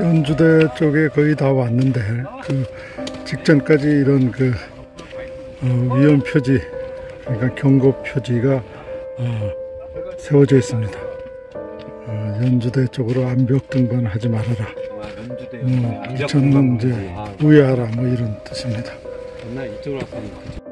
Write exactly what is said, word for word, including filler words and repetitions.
연주대 쪽에 거의 다 왔는데 그 직전까지 이런 그 어, 위험 표지, 그러니까 경고 표지가 어, 세워져 있습니다. 어, 연주대 쪽으로 암벽 등반하지 말아라. 음, 이쪽은 이제 우회하라 뭐 이런 뜻입니다. 옛날 이쪽으로 왔으면